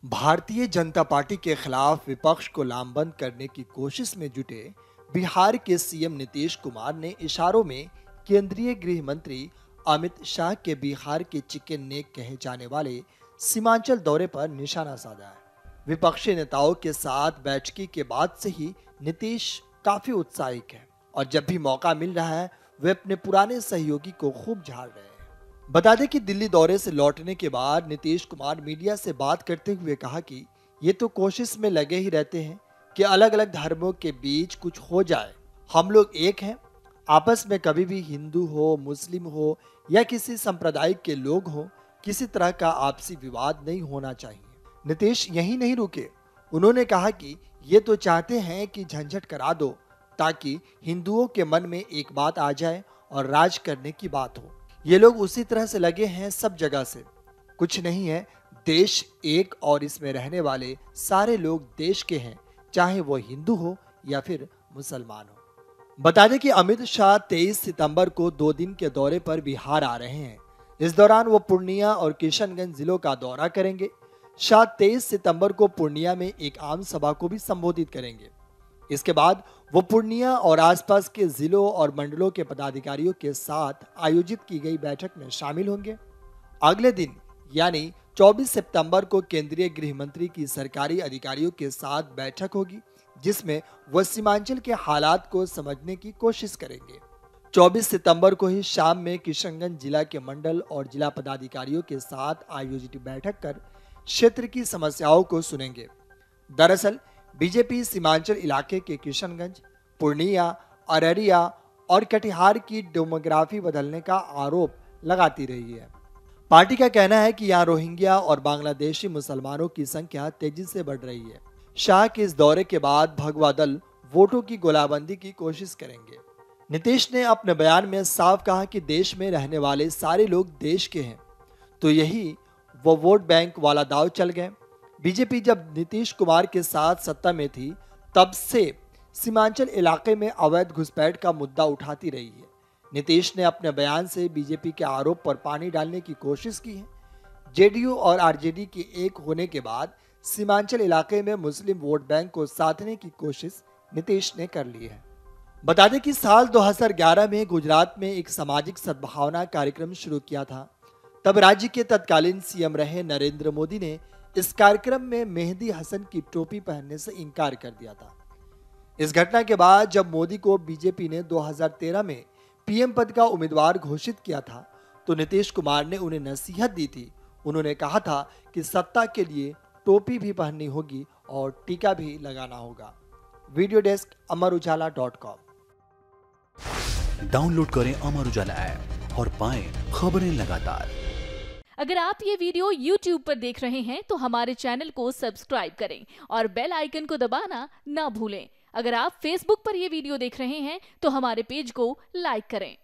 Bharatiya Janata party के खिलाफ विपक्ष को लामबंद करने की कोशिश में जुटे बिहार के सीएम नीतीश कुमार ने इशारों में केंद्रीय गृह मंत्री अमित शाह के बिहार के चिकन नेक कहे जाने वाले सीमांचल दौरे पर निशाना साधा है। विपक्षी नेताओं के साथ बैठकी के बाद से ही नीतीश काफी उत्साहित है और जब भी मौका मिल रहा है वे अपने पुराने सहयोगी को खूब झाड़ रहे हैं। बता दें कि दिल्ली दौरे से लौटने के बाद नीतीश कुमार मीडिया से बात करते हुए कहा कि ये तो कोशिश में लगे ही रहते हैं कि अलग अलग धर्मों के बीच कुछ हो जाए। हम लोग एक हैं, आपस में कभी भी हिंदू हो, मुस्लिम हो या किसी संप्रदाय के लोग हो, किसी तरह का आपसी विवाद नहीं होना चाहिए। नीतीश यही नहीं रुके, उन्होंने कहा कि ये तो चाहते हैं कि झंझट करा दो ताकि हिंदुओं के मन में एक बात आ जाए और राज करने की बात हो। ये लोग उसी तरह से लगे हैं सब जगह से। कुछ नहीं है, देश एक और इसमें रहने वाले सारे लोग देश के हैं, चाहे वो हिंदू हो या फिर मुसलमान हो। बता दें कि अमित शाह 23 सितंबर को 2 दिन के दौरे पर बिहार आ रहे हैं। इस दौरान वो पूर्णिया और किशनगंज जिलों का दौरा करेंगे। शाह 23 सितंबर को पूर्णिया में एक आम सभा को भी संबोधित करेंगे। इसके बाद वो पूर्णिया और आसपास के जिलों और मंडलों के पदाधिकारियों के साथ आयोजित की गई बैठक में शामिल होंगे। अगले दिन यानी 24 सितंबर को केंद्रीय गृह मंत्री की सरकारी अधिकारियों के साथ बैठक होगी, जिसमें वह सीमांचल के हालात को समझने की कोशिश करेंगे। 24 सितंबर को ही शाम में किशनगंज जिला के मंडल और जिला पदाधिकारियों के साथ आयोजित बैठक कर क्षेत्र की समस्याओं को सुनेंगे। दरअसल बीजेपी सीमांचल इलाके के किशनगंज, पूर्णिया, अररिया और कटिहार की डेमोग्राफी बदलने का आरोप लगाती रही है। पार्टी का कहना है कि यहाँ रोहिंग्या और बांग्लादेशी मुसलमानों की संख्या तेजी से बढ़ रही है। शाह के इस दौरे के बाद भगवा दल वोटों की गोलाबंदी की कोशिश करेंगे। नीतीश ने अपने बयान में साफ कहा कि देश में रहने वाले सारे लोग देश के हैं, तो यही वो वोट बैंक वाला दाव चल गए। बीजेपी जब नीतीश कुमार के साथ सत्ता में थी तब से सीमांचल इलाके में अवैध घुसपैठ का मुद्दा उठाती रही है। नीतीश ने अपने बयान से बीजेपी के आरोप पर पानी डालने की कोशिश की है। जेडीयू और आरजेडी के एक होने के बाद सीमांचल इलाके में मुस्लिम वोट बैंक को साधने की कोशिश नीतीश ने कर ली है। बता दें कि साल 2011 में गुजरात में एक सामाजिक सद्भावना कार्यक्रम शुरू किया था। तब राज्य के तत्कालीन सीएम रहे नरेंद्र मोदी ने इस कार्यक्रम में मेहदी हसन की टोपी पहनने से इनकार कर दिया था। इस घटना के बाद जब मोदी को बीजेपी ने 2013 में पीएम पद का उम्मीदवार घोषित किया था तो नीतीश कुमार ने उन्हें नसीहत दी थी। उन्होंने कहा था कि सत्ता के लिए टोपी भी पहननी होगी और टीका भी लगाना होगा। Video desk अमरुजाला.com। डाउनलोड करें अमर उजाला ऐप और पाएं खबरें लगातार। अगर आप ये वीडियो YouTube पर देख रहे हैं तो हमारे चैनल को सब्सक्राइब करें और बेल आइकन को दबाना ना भूलें। अगर आप Facebook पर ये वीडियो देख रहे हैं तो हमारे पेज को लाइक करें।